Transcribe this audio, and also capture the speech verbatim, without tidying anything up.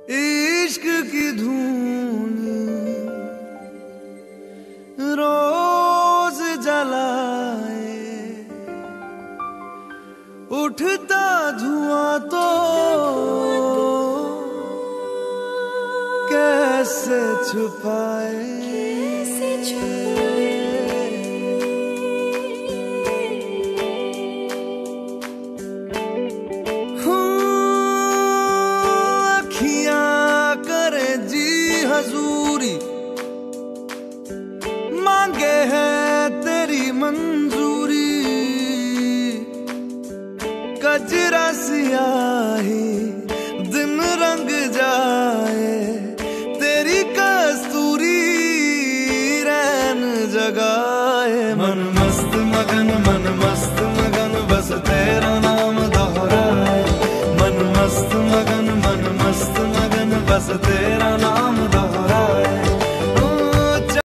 इश्क की धून रोज जलाए, उठता धुआं तो कैसे छुपाए, कैसे छुपाए। अखियां करे जी हजूरी, मांगे है तेरी मंजूरी, कजरा सियाही दिन रंग जाए, तेरी कस्तूरी रैन जगाए। मन मस्त मगन मन मस्त मगन बस तेरा नाम दोहराए, मन मस्त मगन मन मस्त मगन बस तेरा नाम